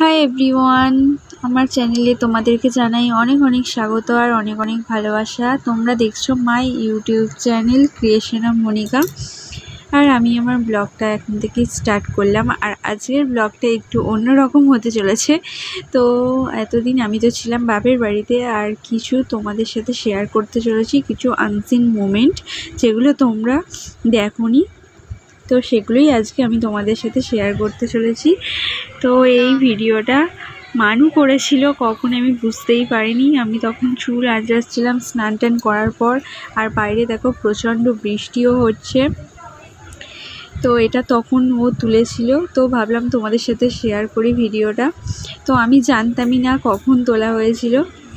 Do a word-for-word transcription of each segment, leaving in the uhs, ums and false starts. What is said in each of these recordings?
Hi everyone আমার চ্যানেলে তোমাদেরকে জানাই অনেক অনেক স্বাগত আর অনেক অনেক ভালোবাসা। তোমরা দেখছো my YouTube channel creation of Monica, আর আমি আমার ব্লগটা এখন থেকে স্টার্ট করলাম। আর আজকের ব্লগটা একটু অন্যরকম হতে চলেছে। তো এতদিন আমি তো ছিলাম বাপের বাড়িতে, আর কিছু তোমাদের সাথে শেয়ার করতে চলেছি, কিছু আনসিন মোমেন্ট যেগুলো তোমরা দেখোনি, তো সেগুলোই আজকে আমি তোমাদের সাথে শেয়ার করতে চলেছি। তো এই ভিডিওটা মানু করেছিল, কখন আমি বুঝতেই পারিনি। আমি তখন চুল আঁচড়াচ্ছিলাম স্নান টান করার পর, আর বাইরে দেখো প্রচণ্ড বৃষ্টিও হচ্ছে। তো এটা তখন ও তুলেছিল, তো ভাবলাম তোমাদের সাথে শেয়ার করি ভিডিওটা। তো আমি জানতামই না কখন তোলা হয়েছিল।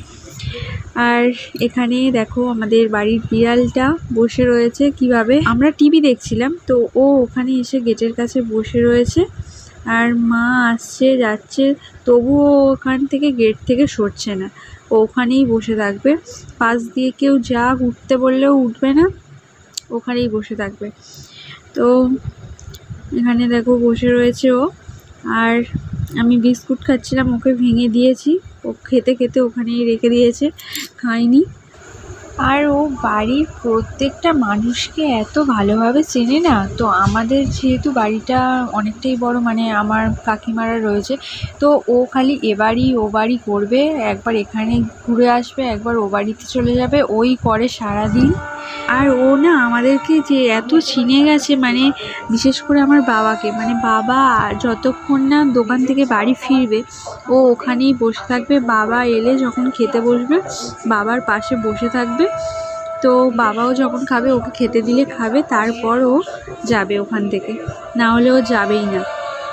আর এখানে দেখো আমাদের বাড়ির বিড়ালটা বসে রয়েছে কিভাবে, আমরা টিভি দেখছিলাম তো ও ওখানে এসে গেটের কাছে বসে রয়েছে। আর মা আসছে যাচ্ছে, তবুও ওখান থেকে গেট থেকে সরছে না, ও ওখানেই বসে থাকবে। পাশ দিয়ে কেউ যা উঠতে বললেও উঠবে না, ওখানেই বসে থাকবে। তো এখানে দেখো বসে রয়েছে ও, আর আমি বিস্কুট খাচ্ছিলাম, ওকে ভেঙে দিয়েছি, ও খেতে খেতে ওখানেই রেখে দিয়েছে, খায়নি। আর ও বাড়ির প্রত্যেকটা মানুষকে এত ভালোভাবে চেনে না। তো আমাদের যেহেতু বাড়িটা অনেকটাই বড়, মানে আমার কাকিমারা রয়েছে, তো ও খালি এ বাড়ি ও বাড়ি করবে, একবার এখানে ঘুরে আসবে, একবার ও বাড়িতে চলে যাবে, ওই করে সারাদিন। আর ও না আমাদেরকে যে এত চিনে গেছে, মানে বিশেষ করে আমার বাবাকে, মানে বাবা যতক্ষণ না দোকান থেকে বাড়ি ফিরবে ও ওখানেই বসে থাকবে। বাবা এলে যখন খেতে বসবে বাবার পাশে বসে থাকবে, তো বাবাও যখন খাবে ওকে খেতে দিলে খাবে, তারপর ও যাবে ওখান থেকে, না হলে ও যাবেই না।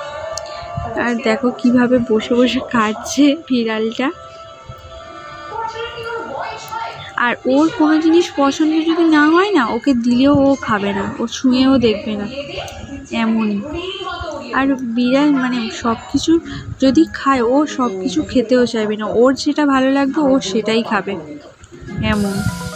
আর দেখো কিভাবে বসে বসে খাচ্ছে বিড়ালটা। আর ওর কোনো জিনিস পছন্দ যদি না হয় না, ওকে দিলেও ও খাবে না, ও ছুঁয়েও দেখবে না, এমনই। আর বিড়াল মানে সব কিছু যদি খায়, ও সব কিছু খেতেও চাইবে না, ওর যেটা ভালো লাগবে ও সেটাই খাবে, এমন।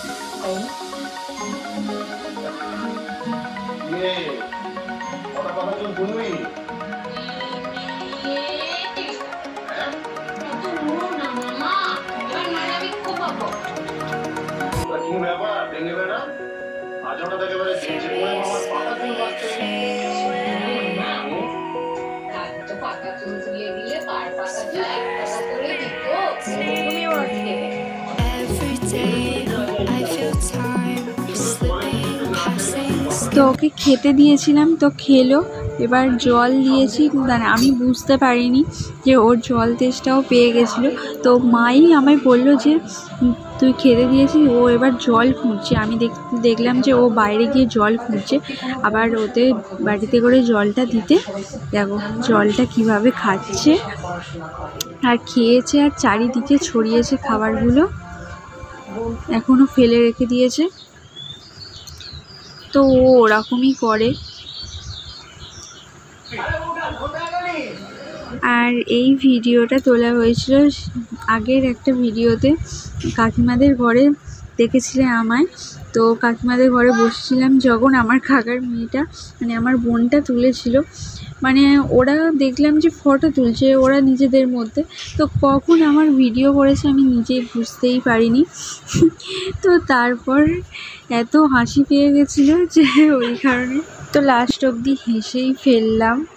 তো ওকে খেতে দিয়েছিলাম, তো খেলো। এবার জল দিয়েছি, মানে আমি বুঝতে পারিনি যে ওর জল তেষ্টাও পেয়ে গেছিলো। তো মাই আমায় বললো যে তুই খেতে দিয়েছিস, ও এবার জল খুঁজছে। আমি দেখ দেখলাম যে ও বাইরে গিয়ে জল খুঁজছে, আবার ওতে বাড়িতে করে জলটা দিতে দেখো জলটা কিভাবে খাচ্ছে। আর খেয়েছে, আর চারিদিকে ছড়িয়েছে খাবারগুলো, এখনও ফেলে রেখে দিয়েছে। তো ও ওরকমই করে। আর এই ভিডিওটা তোলা হয়েছিল আগের একটা ভিডিওতে, কাকিমাদের ঘরে দেখেছিলে আমায়। তো কাকিমাদের ঘরে বসেছিলাম যখন আমার কাকার মেয়েটা মানে আমার বোনটা তুলেছিল, মানে ওরা দেখলাম যে ফটো তুলছে ওরা নিজেদের মধ্যে, তো কখন আমার ভিডিও করেছে আমি নিজেই বুঝতেই পারিনি। তো তারপর এত হাসি পেয়ে গেছিলো যে ওই কারণে তো লাস্ট অবধি হেসেই ফেললাম।